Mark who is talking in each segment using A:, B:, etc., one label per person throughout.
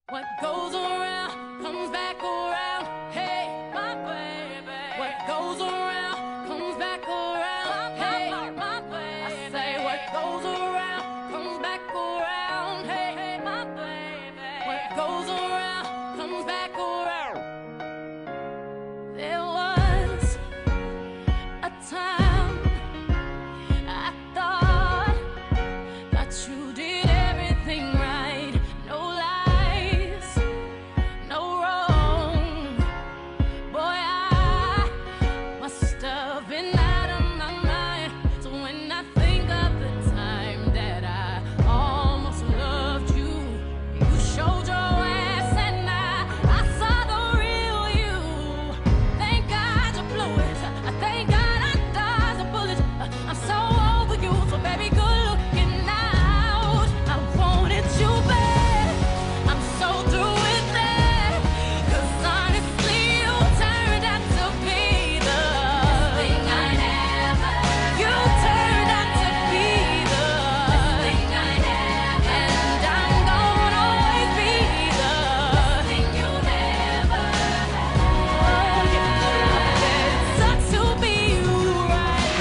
A: What goes around comes back around. Hey, my baby. What goes around comes back around. Hey, my baby. I say what goes around comes back around. Hey, my baby. What goes around comes back around. There was a time I thought that you did everything right. No lies, no wrong. Boy, I must have been out of my mind. So when I think of the time that I almost loved you, you showed your ass and I saw the real you. Thank God you blew it. Thank God I dodged a bullet. I'm so over you, so baby, good looking out. I wanted you back. I'm so through with that. 'Cause honestly, you turned out to be the thing I never. You turned out to be the thing I never. And I'm gonna always be the thing you never had. Oh yeah, it sucks to be you right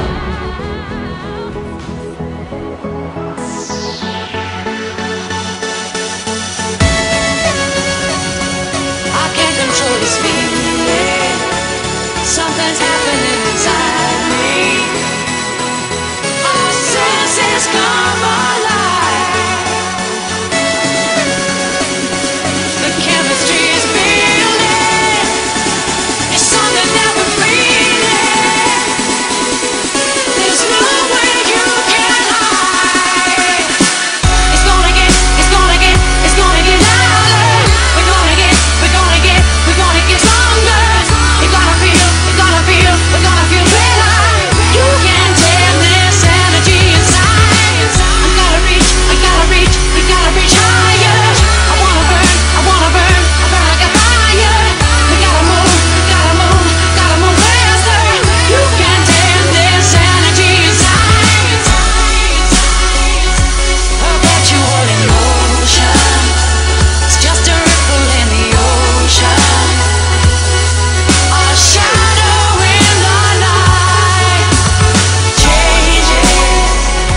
A: now. I can't control this feeling. Something's happening inside me. Our senses come alive. The chemistry is building. It's something that we're feeling. There's no way you can hide. It's gonna get louder. We're gonna get stronger. We're gonna feel better. You can tell this energy inside. I gotta reach higher. I wanna burn like a fire. We gotta move faster. You can tell this energy inside. Perpetual emotion. It's just a ripple in the ocean. A shadow in the night changes.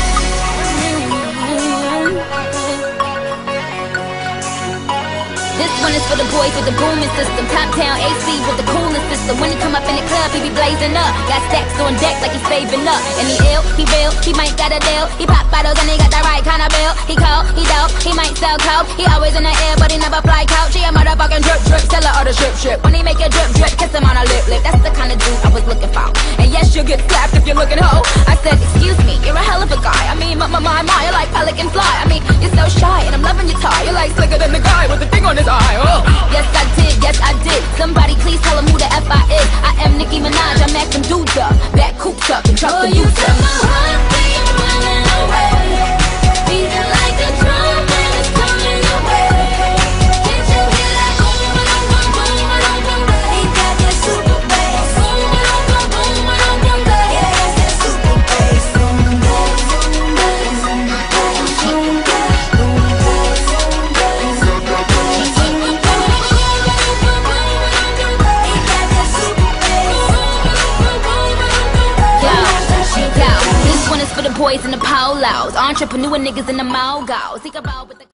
B: This one is for the boys with the booming system. Top down AC with the coolest system. When he come up in the club, he be blazing up. Got stacks on deck like he's saving up. And he ill, he real, he might got a deal. He pop bottles and he got the right kind of bill. He cold, he dope, he might sell coke. He always in the air, but he never fly couch. He a motherfucking drip, seller or the strip. When he make a drip, kiss him on a lip. That's the kind of dude I was looking for. And yes, you'll get slapped if you're looking hoe. I said, excuse me, you're a hell of a guy. I mean, my, you're like pelican fly. I mean, you're so shy and I'm loving your tie. You're like slicker than the guy with the thing on his eye. Oh. Yes, I did. Somebody please tell him who the F I is. I am Nicki Minaj, I'm acting dudes up. Back coops up and truck the
A: You
B: youth
A: set
B: up.
A: my heart beat running away, beating like a drum when it's coming away. Can't you hear that boom, boom, boom, boom, boom, boom, boom? He got that super bass. Boom, boom, boom, boom, boom, boom, boom. Yeah, it's that super bass. Boom, boom, boom, boom, boom, boom, boom, boom.
B: This one is for the boys in the polos, entrepreneur niggas in the mogos. Think about with the